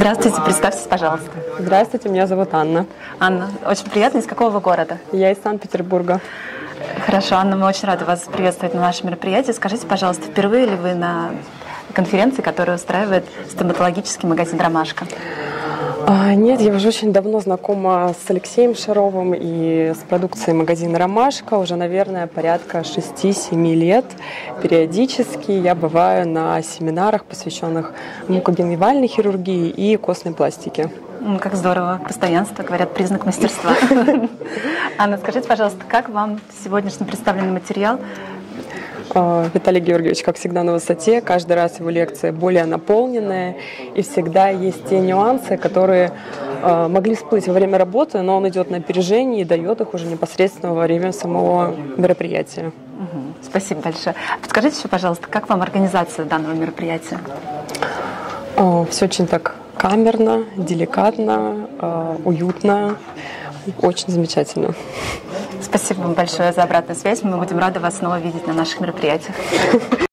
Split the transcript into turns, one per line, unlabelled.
Здравствуйте, представьтесь, пожалуйста.
Здравствуйте, меня зовут Анна.
Анна, очень приятно. Из какого вы города?
Я из Санкт-Петербурга.
Хорошо, Анна, мы очень рады вас приветствовать на нашем мероприятии. Скажите, пожалуйста, впервые ли вы на конференции, которую устраивает стоматологический магазин «Ромашка»?
Нет, я уже очень давно знакома с Алексеем Шаровым и с продукцией магазина «Ромашка». Уже, наверное, порядка 6-7 лет. Периодически я бываю на семинарах, посвященных мукогенгивальной хирургии и костной пластике.
Как здорово. Постоянство, говорят, признак мастерства. Анна, скажите, пожалуйста, как вам сегодняшний представленный материал?
Виталий Георгиевич, как всегда, на высоте. Каждый раз его лекция более наполненная. И всегда есть те нюансы, которые могли всплыть во время работы, но он идет на опережение и дает их уже непосредственно во время самого мероприятия.
Спасибо большое. Подскажите еще, пожалуйста, как вам организация данного мероприятия?
Все очень так камерно, деликатно, уютно. Очень замечательно.
Спасибо вам большое за обратную связь. Мы будем рады вас снова видеть на наших мероприятиях.